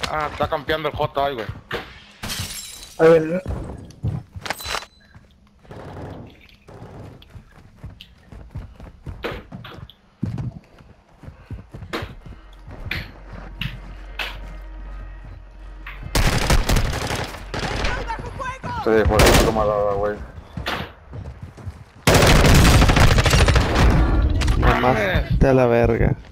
Ah, está campeando el J ahí, güey. A ver. Se dejó la camarada, güey. Mamá, te a la verga.